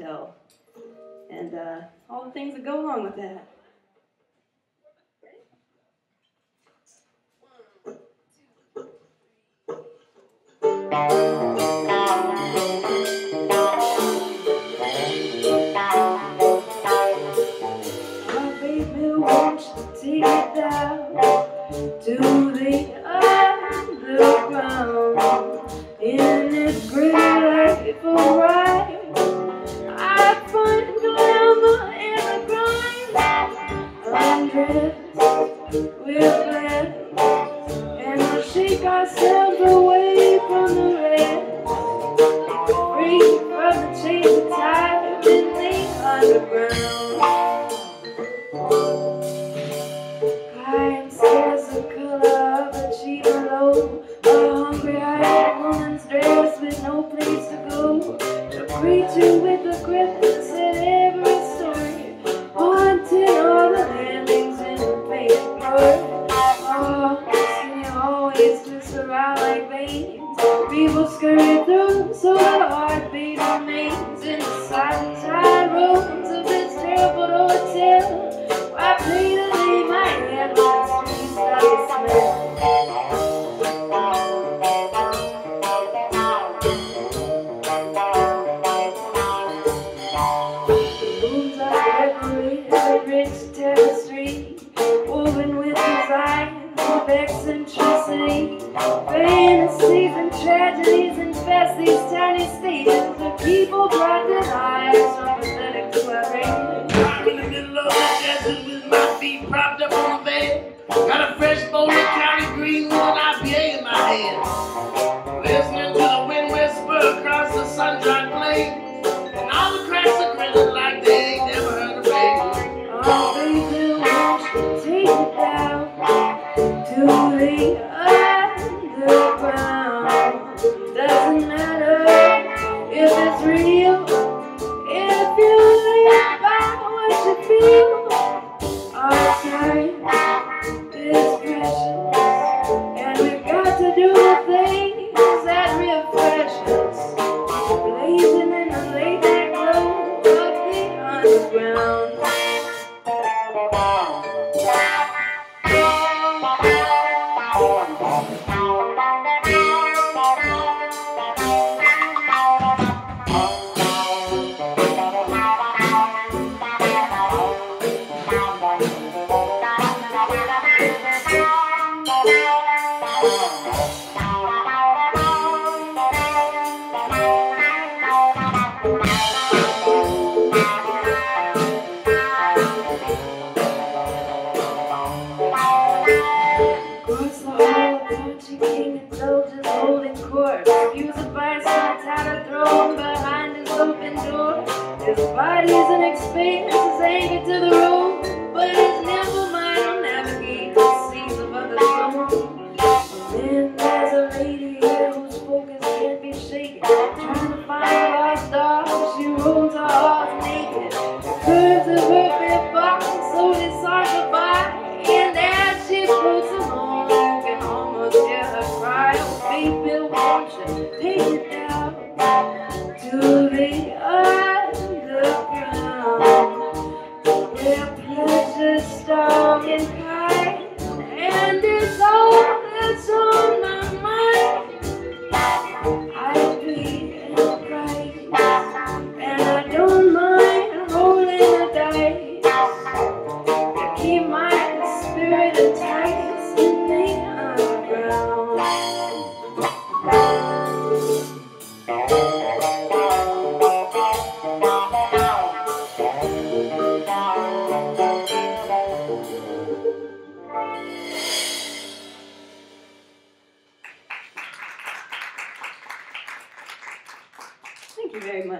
hotel, and all the things that go along with that. Oh, baby, won't you take it down to the underground? In this great life of right, I find glamour in the grind. Undressed with bless, and we'll shake ourselves away from the rest. Free from the chains of time in the underground. I am scarce the color of a cheap loaf, a hungry-eyed woman's dress with no place to go. To greet you with the grimace in every story, haunting all the landings in the painted glory. Oh, skinny always twist around like veins. People scurry through, so the heartbeat remains in the silent tide rooms of this terrible hotel. I pay to lay my head on the streets that smell. The rooms are decorated with rich tapestry, woven with designs of eccentricity. Fantasies and tragedies infest these tiny stages of people brought to lives from pathetic swearing. I'm in the middle of the desert with my feet propped up on the bed. Got a fresh bowl of County Greenwood and IPA in my hand. Listening to the wind whisper across the sun-dried plain. And all the cracks are grinning like they ain't never heard of rain. Oh, baby, won't you take it down to the underground? Doesn't matter if it's real, if you live by what you feel. Our time is precious, and we've got to do the things that refresh us. Blazing in the late night glow of the underground. Across the hall, a punching king and soldiers holding court. Use advice on a tattered throne behind his open door. His body's an expanse, his anchor to the road, but his nimble mind will navigate the seas of other souls. Then there's a lady here whose focus can't be shaken, trying to find a lost dog. She rolls her heart naked. The curves of her big box slowly saunter by, and as she floats along, you can almost hear her cry. Oh, baby, won't you take it down to the underground, where pleasure's strong and kind, and it's all that's on my mind. I'll be in Christ, and I don't mind rolling the dice to keep my spirit tight in the Thank you very much.